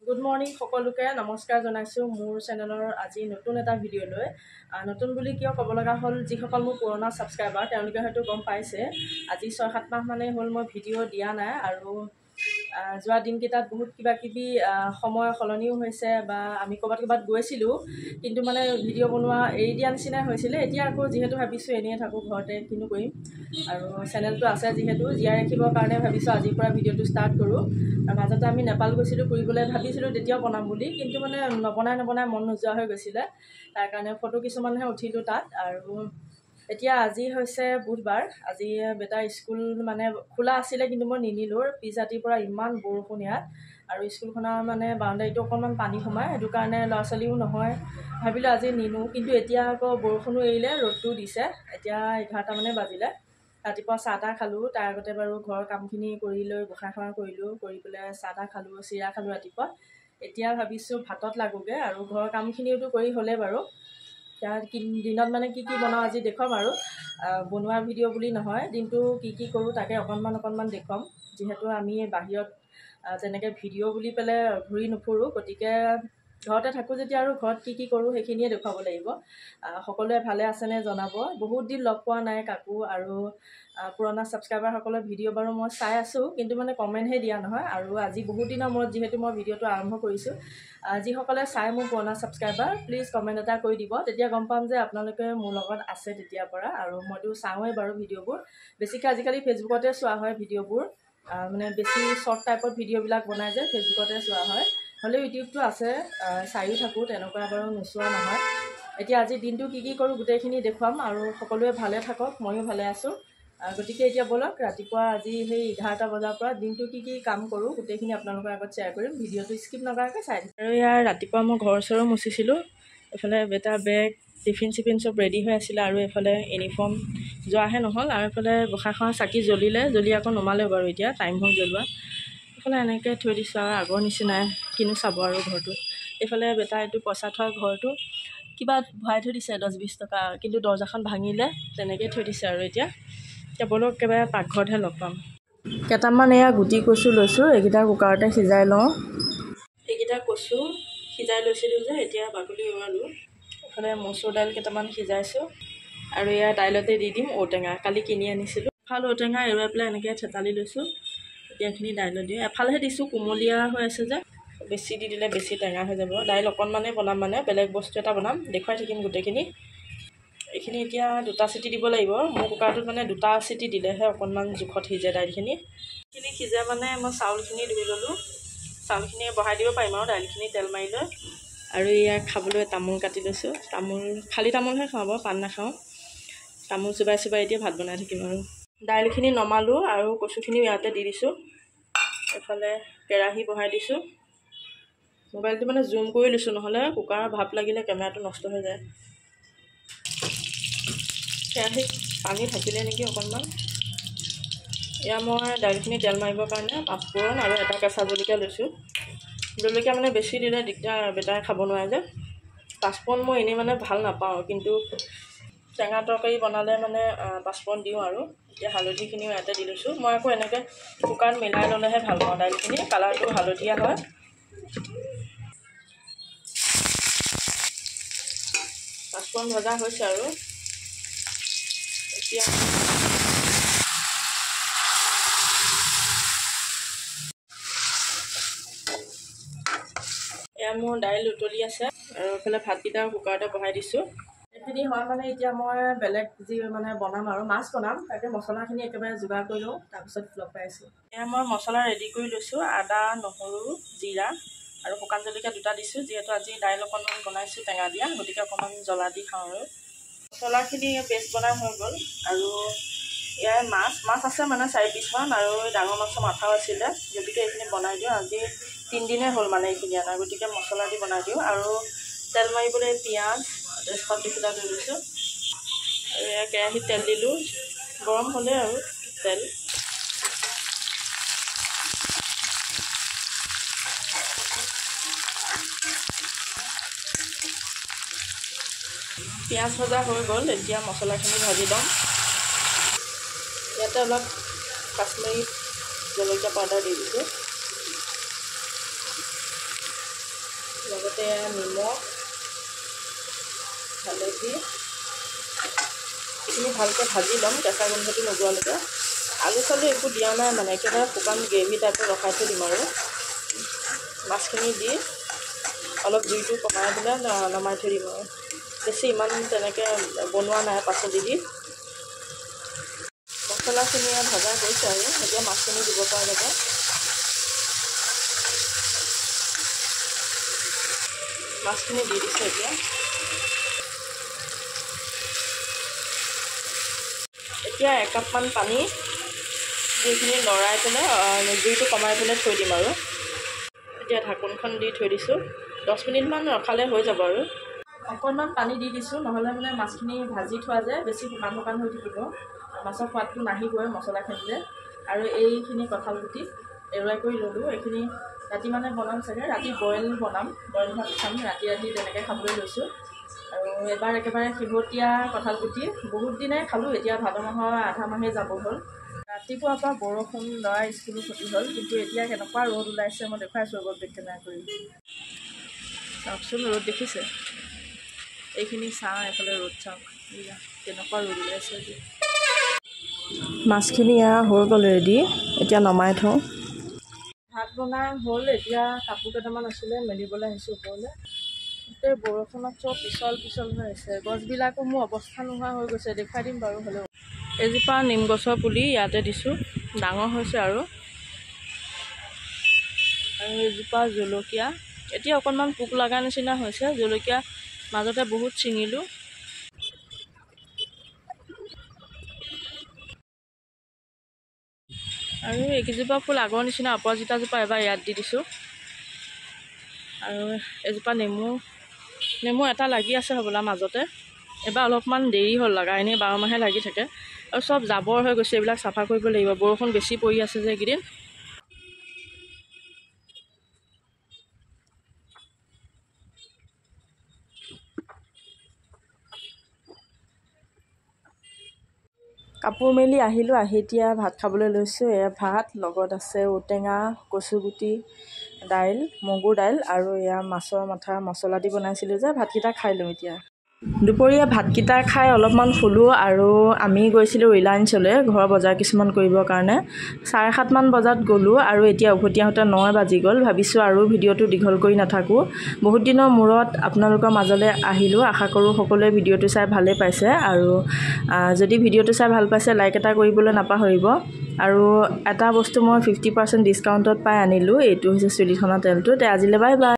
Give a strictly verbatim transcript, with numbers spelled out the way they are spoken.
Good morning সকলোকে নমস্কাৰ জনাইছোঁ মোৰ চেনেলৰ আজি নতুন এটা ভিডিঅ' লৈ নতুন বুলি কিয় ক'ব লগা হ'ল যিসকল মোৰ পুৰণা ছাবস্ক্ৰাইবাৰ তেওঁলোকে হয়তো গম পাইছে আজি ছয় সাত মাহ মানে হ'ল মই ভিডিঅ' দিয়া নাই আৰু যোৱা দিনকেইটাত বহুত কিবা কিবি সময় সলনিও হৈছে বা আমি ক'ৰবাত ক'ৰবাত গৈছিলোঁ কিন্তু মানে ভিডিঅ' বনোৱা এৰি দিয়া নিচিনাই হৈছিলে এতিয়া আকৌ যিহেতু ভাবিছোঁ এনেই থাকোঁ ঘৰতে কিনো কৰিম আৰু চেনেলটো আছে যিহেতু জীয়াই ৰাখিবৰ কাৰণে ভাবিছোঁ আজিৰ পৰা ভিডিঅ'টো ষ্টাৰ্ট কৰোঁ আৰু মাজতে আমি নেপাল গৈছিলোঁ ফুৰিবলৈ ভাবিছিলোঁ তেতিয়াও বনাম বুলি কিন্তু মানে নবনাই নবনাই মন নোযোৱা হৈ গৈছিলে তাৰ কাৰণে ফটো কিছুমানহে উঠিলোঁ তাত আৰু এতিয়া আজি হৈছে বুধবাৰ আজি বেটাৰ স্কুল মানে খোলা আছিলে কিন্তু মই নিনিলোঁ পিছ ৰাতিৰ পৰা ইমান বৰষুণ ইয়াত আৰু স্কুলখনৰ মানে বাউণ্ডাৰীটো অকণমান পানী সোমায় সেইটো কাৰণে ল'ৰা ছোৱালীও নহয় ভাবিলোঁ আজি নিনো কিন্তু এতিয়া আকৌ বৰষুণো এৰিলে ৰ'দটো দিছে এতিয়া এঘাৰটা মানে বাজিলে ৰাতিপুৱা চাহ তাহ খালোঁ তাৰ আগতে বাৰু ঘৰৰ কামখিনি কৰি লৈ গোঁসাই সেৱা কৰিলোঁ কৰি পেলাই চাহ তাহ খালোঁ চিৰা খালোঁ ৰাতিপুৱা এতিয়া ভাবিছোঁ ভাতত লাগোগৈ আৰু ঘৰৰ কামখিনিওতো কৰি হ'লে বাৰু এতিয়া দিনত মানে কি কি বনাওঁ আজি দেখুৱাম আৰু বনোৱা ভিডিঅ' বুলি নহয় দিনটো কি কি কৰোঁ তাকে অকণমান অকণমান দেখুৱাম যিহেতু আমি বাহিৰত তেনেকৈ ভিডিঅ' বুলি পেলাই ঘূৰি নুফুৰোঁ গতিকে ঘৰতে থাকোঁ যেতিয়া আৰু ঘৰত কি কি কৰোঁ সেইখিনিয়ে দেখুৱাব লাগিব সকলোৱে ভালে আছেনে জনাব বহুত দিন লগ পোৱা নাই কাকো আৰু পুৰণা ছাবস্ক্ৰাইবাৰসকলৰ ভিডিঅ' বাৰু মই চাই আছোঁ কিন্তু মানে কমেণ্টহে দিয়া নহয় আৰু আজি বহুত দিনৰ মূৰত যিহেতু মই ভিডিঅ'টো আৰম্ভ কৰিছোঁ যিসকলে চাই মোৰ পুৰণা ছাবস্ক্ৰাইবাৰ প্লিজ কমেণ্ট এটা কৰি দিব তেতিয়া গম পাম যে আপোনালোকে মোৰ লগত আছে তেতিয়াৰ পৰা আৰু মইতো চাওঁৱেই বাৰু ভিডিঅ'বোৰ বেছিকৈ আজিকালি ফেচবুকতে চোৱা হয় ভিডিঅ'বোৰ মানে বেছি শ্বৰ্ট টাইপত ভিডিঅ'বিলাক বনাই যে ফেচবুকতে চোৱা হয় হ'লেও ইউটিউবটো আছে চায়ো থাকোঁ তেনেকুৱা বাৰু নোচোৱা নহয় এতিয়া আজি দিনটো কি কি কৰোঁ গোটেইখিনি দেখুৱাম আৰু সকলোৱে ভালে থাকক ময়ো ভালে আছোঁ গতিকে এতিয়া ব'লক ৰাতিপুৱা আজি সেই এঘাৰটা বজাৰ পৰা দিনটো কি কি কাম কৰোঁ গোটেইখিনি আপোনালোকৰ আগত শ্বেয়াৰ কৰিম ভিডিঅ'টো স্কিপ নকৰাকৈ চাই দিম আৰু ইয়াৰ ৰাতিপুৱা মই ঘৰ চৰো মুচিছিলোঁ এইফালে বেটা বেগ টিফিন চিফিন চব ৰেডি হৈ আছিলে আৰু এইফালে ইউনিফৰ্ম যোৱাহে নহ'ল আৰু এইফালে গোঁসাইখোৱা চাকি জ্বলিলে জ্বলি আকৌ নমালেও বাৰু এতিয়া টাইম হ'ল জ্বলোৱা এইফালে এনেকৈ থৈ দিছোঁ আৰু আগৰ নিচিনাই কিনো চাব আৰু ঘৰটো এইফালে বেটা এইটো পইচা থোৱা ঘৰটো কিবা ভৰাই থৈ দিছে দহ বিছ টকা কিন্তু দৰ্জাখন ভাঙিলে তেনেকৈ থৈ দিছে আৰু এতিয়া এতিয়া ব'লক একেবাৰে পাকঘৰতহে লগ পাম কেইটামান এয়া গুটি কচু লৈছোঁ এইকেইটা কুকাৰতে সিজাই লওঁ এইকেইটা কচু সিজাই লৈছিলোঁ যে এতিয়া বাকলি এৰুৱালোঁ এইফালে মচুৰ দাইল কেইটামান সিজাইছোঁ আৰু এয়া দাইলতে দি দিম ঔটেঙা কালি কিনি আনিছিলোঁ এফাল ঔটেঙা এৰুৱাই পেলাই এনেকৈ থেতালি লৈছোঁ এতিয়া এইখিনি দাইলত দিওঁ এফালেহে দিছোঁ কুমলীয়া হৈ আছে যে বেছি দি দিলে বেছি টেঙা হৈ যাব দাইল অকণমানেই বনাম মানে বেলেগ বস্তু এটা বনাম দেখুৱাই থাকিম গোটেইখিনি এইখিনি এতিয়া দুটা চিটি দিব লাগিব মোৰ কুকাৰটোত মানে দুটা চিটি দিলেহে অকণমান জোখত সিজে দাইলখিনি এইখিনি সিজে মানে মই চাউলখিনি ধুই ল'লোঁ চাউলখিনি বহাই দিব পাৰিম আৰু দাইলখিনি তেল মাৰি লৈ আৰু ইয়াক খাবলৈ তামোল কাটি লৈছোঁ তামোল খালী তামোলহে খাওঁ বাৰু পাণ নাখাওঁ তামোল চুবাই চুবাই এতিয়া ভাত বনাই থাকিম আৰু দাইলখিনি নমালোঁ আৰু কচুখিনিও ইয়াতে দি দিছোঁ এইফালে কেৰাহী বহাই দিছোঁ মোবাইলটো মানে জুম কৰি লৈছোঁ নহ'লে কুকাৰৰ ভাপ লাগিলে কেমেৰাটো নষ্ট হৈ যায় কেৰাহীত পানী থাকিলে নেকি অকণমান এয়া মই দাইলখিনি তেল মাৰিবৰ কাৰণে পাঁচফোৰণ আৰু এটা কেঁচা জলকীয়া লৈছোঁ জলকীয়া মানে বেছি দিলে দিগদাৰ বেটাই খাব নোৱাৰে যে পাঁচফোৰণ মই এনেই মানে ভাল নাপাওঁ কিন্তু টেঙা তৰকাৰী বনালে মানে পাঁচফোৰণ দিওঁ আৰু এতিয়া হালধিখিনিও ইয়াতে দি লৈছোঁ মই আকৌ এনেকৈ কুকাৰত মিলাই ল'লেহে ভাল পাওঁ দাইলখিনি কালাৰটো হালধীয়া হয় পাঁচফোৰণ ভজা হৈছে আৰু এতিয়া এয়া মোৰ দাইল উতলি আছে আৰু এইফালে ভাতকেইটা কুকাৰতে বহাই দিছোঁ এইখিনি হয় মানে এতিয়া মই বেলেগ যি মানে বনাম আৰু মাছ বনাম তাকে মছলাখিনি একেবাৰে যোগাৰ কৰি লওঁ তাৰপিছত লগ পাই আছোঁ এয়া মই মছলা ৰেডি কৰি লৈছোঁ আদা নহৰু জিৰা আৰু শুকান জলকীয়া দুটা দিছোঁ যিহেতু আজি দাইল অকণমান বনাইছোঁ টেঙা দিয়া গতিকে অকণমান জ্বলা দি খাওঁ আৰু মছলাখিনি পেষ্ট বনাই হৈ গ'ল আৰু ইয়াৰ মাছ মাছ আছে মানে চাৰি পিচমান আৰু ডাঙৰ মাছৰ মাথাও আছিলে গতিকে এইখিনি বনাই দিওঁ আজি তিনিদিনে হ'ল মানে এইখিনি আনা গতিকে মছলা দি বনাই দিওঁ আৰু তেল মাৰিবলৈ পিঁয়াজ তেজপাত দুখিলা লৈ লৈছোঁ আৰু এয়া কেৰাহীত তেল দিলোঁ গৰম হ'লে আৰু তেল পিঁয়াজ ভজা হৈ গ'ল এতিয়া মছলাখিনি ভাজি ল'ম ইয়াতে অলপ কাশ্মীৰী জলকীয়া পাউডাৰ দি দিছোঁ লগতে নিমখ হালধি এইখিনি ভালকৈ ভাজি ল'ম কেঁচা গোন্ধটো নোযোৱালৈকে। আলু চালু একো দিয়া নাই মানে একেবাৰে শুকান গ্ৰেভি টাইপত ৰখাই থৈ দিম আৰু মাছখিনি দি অলপ জুইটো কমাই পেলাই নমাই থৈ দিম আৰু বেছি ইমান তেনেকৈ বনোৱা নাই পাচলি দি। মছলাখিনি ভজা গৈছে আৰু এতিয়া মাছখিনি দিব পৰা যাব। মাছখিনি দি দিছোঁ এতিয়া। এতিয়া একাপমান পানী যিখিনি লৰাই পেলাই জুইটো কমাই পেলাই থৈ দিম আৰু এতিয়া ঢাকোনখন দি থৈ দিছোঁ। দহ মিনিটমান ৰখালে হৈ যাব আৰু অকণমান পানী দি দিছোঁ, নহ'লে মানে মাছখিনি ভাজি থোৱা যে বেছি শুকান শুকান হৈ থাকিব, মাছৰ সোৱাদটো নাহিবই মছলাখিনি যে। আৰু এইখিনি কঁঠাল গুটি এৰুৱাই কৰি ল'লোঁ। এইখিনি ৰাতি মানে বনাম চাগে, ৰাতি বইল বনাম, বইল ভাত খাম ৰাতি ৰাতি তেনেকৈ খাবলৈ লৈছোঁ। আৰু এবাৰ একেবাৰে শেহতীয়া কঁঠাল গুটি বহুত দিনাই খালোঁ, এতিয়া ভাদ মাহৰ আধা মাহে যাব হ'ল। ৰাতিপুৱাৰ পৰা বৰষুণ, ল'ৰা স্কুলো ক্ষতি হ'ল, কিন্তু এতিয়া কেনেকুৱা ৰ'দ ওলাইছে মই দেখুৱাইছোঁ আগত বেক কেমেৰা কৰি। চাওকচোন ৰ'দ দেখিছে, এইখিনি চাওঁ এইফালে ৰ'দ চাওক, কেনেকুৱা ৰ'দ ওলাইছে আজি। মাছখিনি এয়া হৈ গ'ল ৰেডি, এতিয়া নমাই থওঁ। ভাত বনাই হ'ল, এতিয়া কাপোৰ কেইটামান আছিলে মেলিবলৈ আহিছোঁ ওপৰলৈ। গোটেই বৰষুণত চব পিছল পিছল হৈ আছে, গছবিলাকো মোৰ অৱস্থা নোহোৱা হৈ গৈছে, দেখুৱাই দিম বাৰু। হ'লেও এজোপা নিম গছৰ পুলি ইয়াতে দিছোঁ, ডাঙৰ হৈছে আৰু আৰু এজোপা জলকীয়া এতিয়া অকণমান পোক লগা নিচিনা হৈছে, জলকীয়া মাজতে বহুত ছিঙিলোঁ। আৰু এইকেইজোপা ফুল আগৰ নিচিনা অপৰাজিতাজোপা এবাৰ ইয়াত দি দিছোঁ। আৰু এজোপা নেমু নেমু এটা লাগি আছে হ'বলা মাজতে, এবাৰ অলপমান দেৰি হ'ল লগা, এনেই বাৰ মাহে লাগি থাকে। আৰু চব জাবৰ হৈ গৈছে, এইবিলাক চাফা কৰিব লাগিব, বৰষুণ বেছি পৰি আছে যে এইকেইদিন। কাপোৰ মেলি আহিলোঁ, আহি এতিয়া ভাত খাবলৈ লৈছোঁ। এয়া ভাত, লগত আছে ঔটেঙা, কচুগুটি, দাইল, মগুৰ দাইল আৰু এয়া মাছৰ মাথা মছলা দি বনাইছিলোঁ যে। ভাতকেইটা খাই লওঁ এতিয়া। দুপৰীয়া ভাতকেইটা খাই অলপমান শুলোঁ আৰু আমি গৈছিলোঁ ৰিলায়েন্সলৈ ঘৰৰ বজাৰ কিছুমান কৰিবৰ কাৰণে। চাৰে সাতমান বজাত গ'লোঁ আৰু এতিয়া উভতি আহোঁতে ন বাজি গ'ল। ভাবিছোঁ আৰু ভিডিঅ'টো দীঘল কৰি নাথাকোঁ, বহুত দিনৰ মূৰত আপোনালোকৰ মাজলৈ আহিলোঁ। আশা কৰোঁ সকলোৱে ভিডিঅ'টো চাই ভালেই পাইছে, আৰু যদি ভিডিঅ'টো চাই ভাল পাইছে লাইক এটা কৰিবলৈ নাপাহৰিব। আৰু এটা বস্তু মই ফিফটি পাৰ্চেণ্ট ডিছকাউণ্টত পাই আনিলোঁ, এইটো হৈছে চুলিখনৰ তেলটো। তে আজিলৈ বাই বাই।